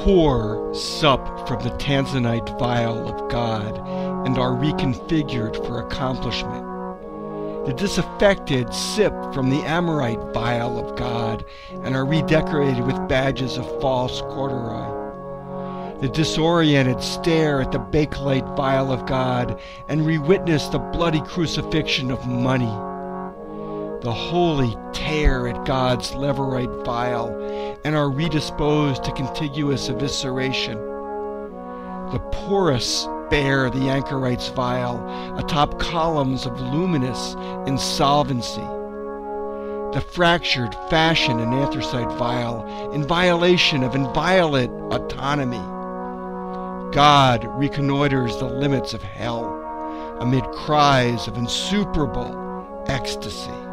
poor sup from the Tanzanite vial of God and are reconfigured for accomplishment. The disaffected sip from the Amorite vial of God and are redecorated with badges of false corduroy. The disoriented stare at the Bakelite vial of God and re-witness the bloody crucifixion of money. The holy tear at God's Levirate vial and are redisposed to contiguous evisceration. The porous bear the Anchorite's vial atop columns of luminous insolvency. The fractured fashion an anthracite vial in violation of inviolate autonomy. God reconnoiters the limits of hell amid cries of insuperable ecstasy.